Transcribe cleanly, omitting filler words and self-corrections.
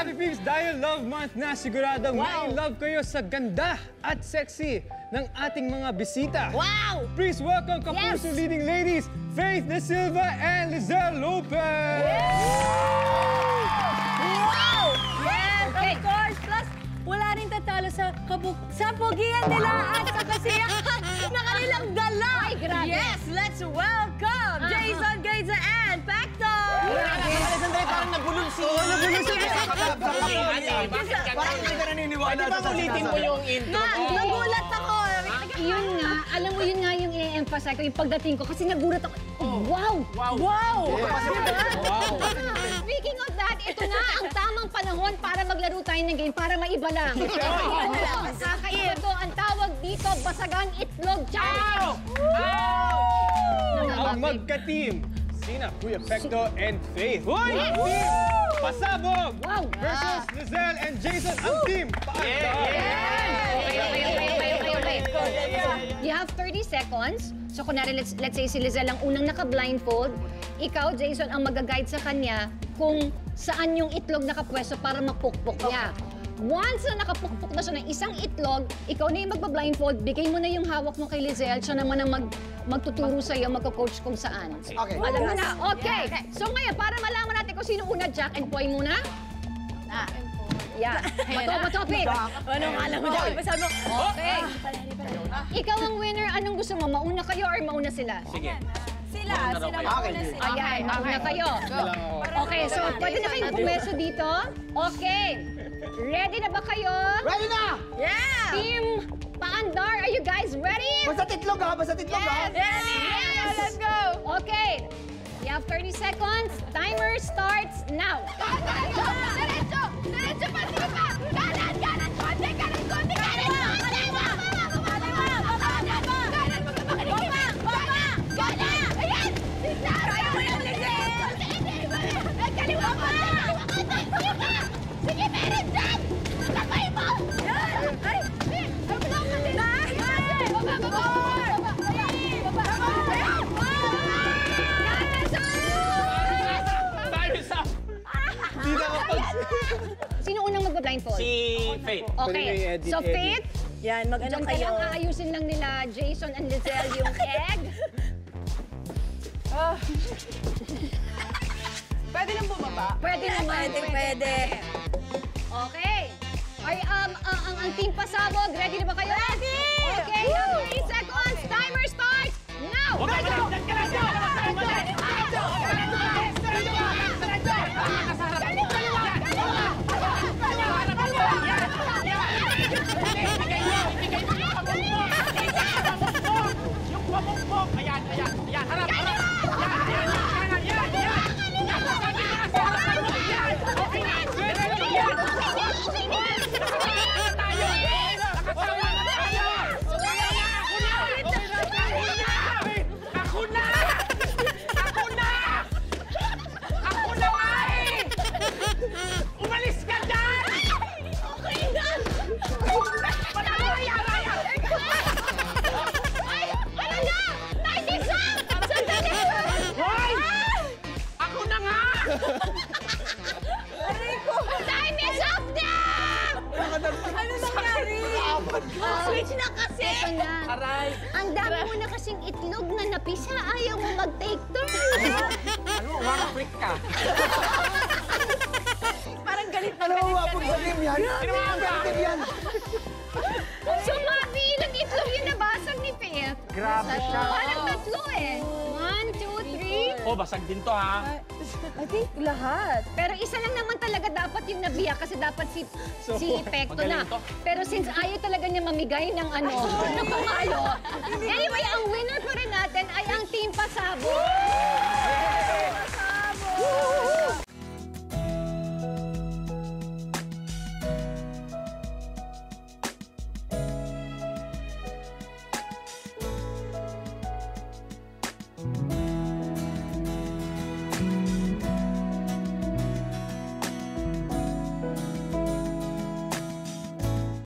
Happy Peeps! Dahil Love Month na, siguradong may love kayo sa ganda at sexy ng ating mga bisita. Wow! Please welcome Kapuso leading ladies, Faith Da Silva and Lizelle Lopez! Wow! Yes, of course! Plus, wala rin tatalo sa pogian nila at sa kasiyahan na kanilang dala. Ay, grabe. Yes, let's welcome Jason, Gayza, and Pekto! Sandali, parang nagulong si... Oo, nagulong si... Parang hindi ka naniniwala sa ulitin mo yung intro. Nagulat ako. Yun nga, alam mo yun nga yung i-emphasize ko, yung pagdating ko, kasi nagulat ako, wow! Wow! Wow! Speaking of that, ito na ang tamang panahon para maglaro tayo ng game, para maiba lang. Kakaiba to, ang tawag dito, basagang itlog challenge! Ang magka-team, sina Kuya Pekto and Faith. Hoy! Pasabog! Wow! Versus Lizelle and Jason, ang team Paandar! You have 30 seconds. So, kunwari, let's say si Lizelle ang unang naka-blindfold. Ikaw, Jason, ang mag-guide sa kanya kung saan yung itlog nakapwesto para mapukpok niya. Once na nakapukpok na siya ng isang itlog, ikaw na yung magpa-blindfold, bigay mo na yung hawak mo kay Lizelle, siya naman ang magtuturo sa'yo, magko-coach kung saan. Okay. Alam mo na. Okay. So ngayon, para malaman natin kung sino una, Jack and Poy muna. Yeah. Bato, Pete. Anong alam mo dyan? Basta mo. Okay. Ikaw ang winner. Anong gusto mo? Mauna kayo or mauna sila? Sige. Sila mauna sila. Ayan, mauna kayo. Okay, so pwede na kayong pumeso dito. Okay. Ready na ba kayo? Ready na! Yeah! Team Paandar, are you guys ready? Basta titlog ha! Basta titlog ha! Yes! Let's go! Okay. You have 30 seconds. Timer starts now. Diretso! Diretso pa! Sige pa! Kanan! Kanan! Konti! Kanan! Konti! Kanan! Kaliwa! Ayan! Kaya mo yung Lizelle! Kaliwa pa! Sige, meron dyan! Sabay mo! Ay! Time is up! Sino unang magpa-blindfold? Si Faith. Okay. So, Faith, Yan, mag-ano dyan ka kayo? lang aayusin lang nila Jason and Lizelle yung egg. Pwede lang bumaba? Pwede naman. Pwede. Okay. Ay, ang team pasabog, ready na ba kayo? Ready! Okay, 3 seconds. Timer starts now! Yung pamukpok! Ayan! Harap! Time is up now! Ano nangyari? Switch na kasi! Ito na. Aray! Ang dami mo na kasing itlog na napisa. Ayaw mo mag-take turn. Ano? Waka-freak ka! Parang galit na Ano galit ba? Pagbalim yan! Pagbalim yan! Sumabi, ilang itlog yung nabasag ni Faith? Grabe siya! Parang tatlo eh. 1, 2, 3. Oh, basag din to ha! I think lahat. Pero isa lang naman talaga dapat yung nabiyak kasi dapat si Pekto na. magaling to. Pero since ayaw talaga niya mamigay ng ng pamalo, anyway, ang winner pa rin natin ay ang Team Pasabog.